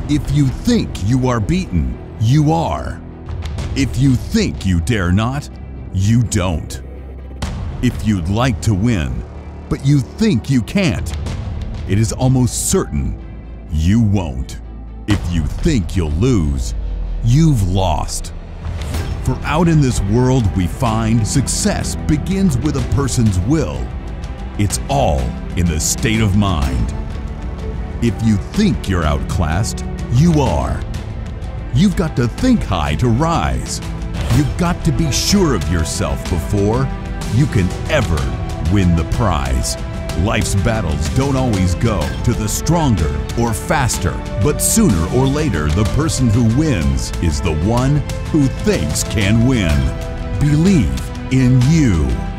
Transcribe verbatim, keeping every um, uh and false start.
If you think you are beaten, you are. If you think you dare not, you don't. If you'd like to win, but you think you can't, it is almost certain you won't. If you think you'll lose, you've lost. For out in this world we find success begins with a person's will. It's all in the state of mind. If you think you're outclassed, you are. You've got to think high to rise. You've got to be sure of yourself before you can ever win the prize. Life's battles don't always go to the stronger or faster, but sooner or later the person who wins is the one who thinks can win. Believe in you.